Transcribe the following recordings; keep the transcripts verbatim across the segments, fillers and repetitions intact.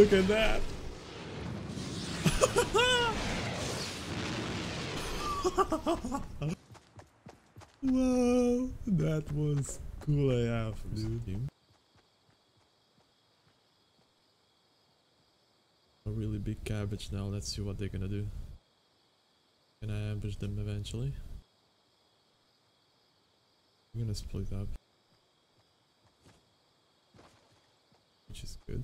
Look at that. Wow, that was cool A F, dude. A really big cabbage now. Let's see what they're gonna do. Can I ambush them eventually? I'm gonna split up, which is good.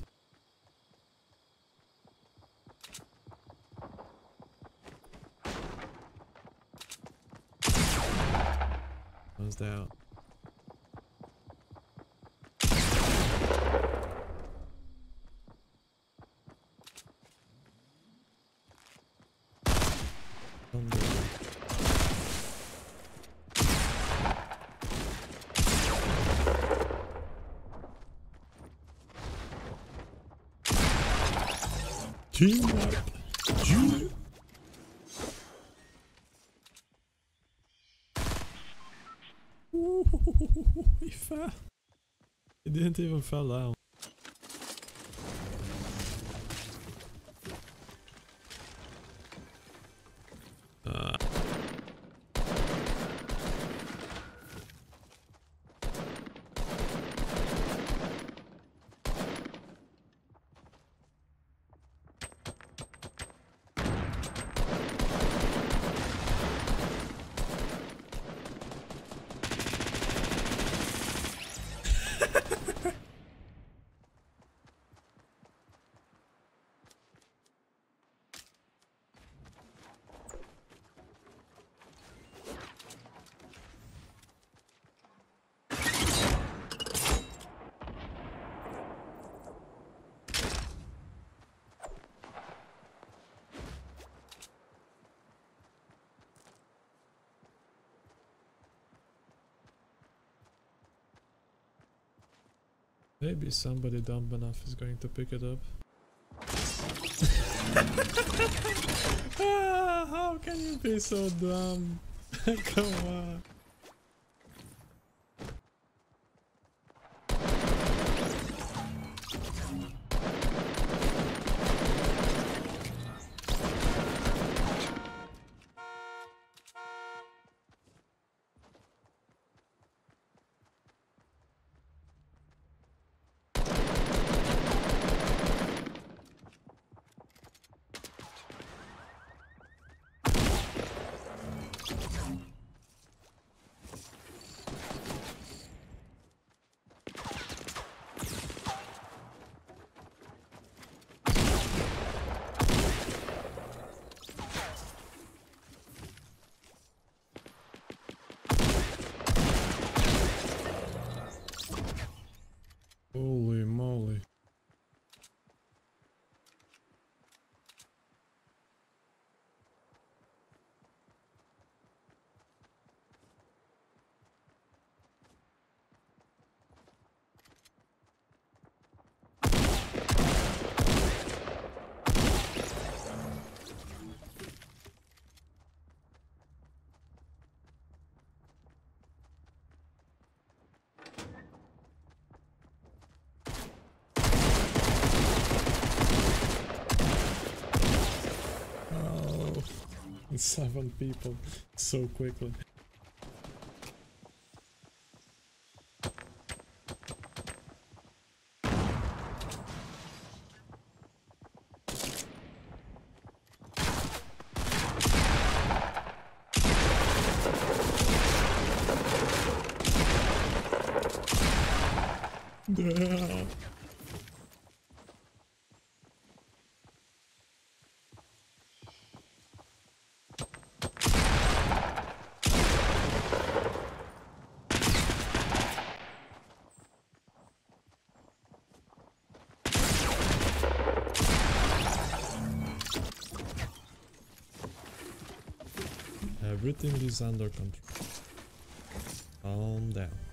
One's down. Teamwork. You. Ooh, he fell. He didn't even fall down. Ah. Maybe somebody dumb enough is going to pick it up. Ah, how can you be so dumb? Come on. Holy moly. Seven people so quickly. Yeah. Everything is under control. Calm down.